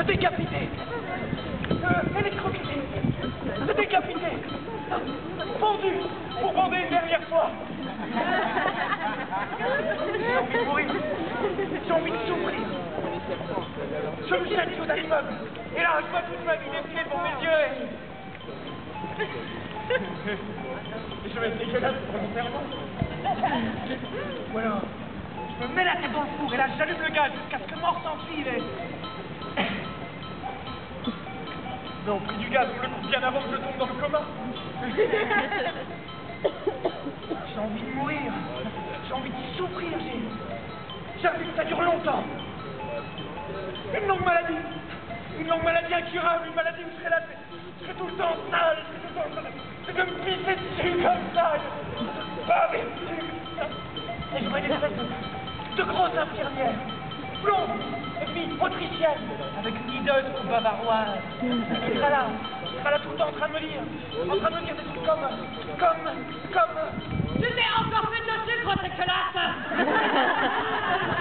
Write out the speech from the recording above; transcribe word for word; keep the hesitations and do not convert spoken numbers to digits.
décapité, euh, électrocuté, décapité, pendu pour bander une dernière fois. J'ai envie de mourir, j'ai envie de souffrir. Je me jette sous un immeuble, et là je vois toute ma vie défiler devant mes yeux et... et je vais être dégueulasse volontairement. Ou alors, je me mets la tête dans le four et là j'allume le gaz jusqu'à ce que mort s'ensuive et... Mais au prix du gaz, on le coupe bien avant que je tombe dans le coma. J'ai envie de mourir, j'ai envie de souffrir, j'ai... J'ai envie que ça dure longtemps. Une longue maladie, une longue maladie incurable, une maladie où je serai là, je serai tout le temps sale, je serai tout le temps sale, je vais me pisser dessus comme ça, baver dessus. Et je vois une espèce de, de grosse infirmière, blonde, et puis autrichienne, avec une hideuse ou bavaroise, qui sera là, qui sera là tout le temps en train de me dire, en train de me dire des trucs comme, comme, comme... Je t'ai encore fait de le sucre, cette classe.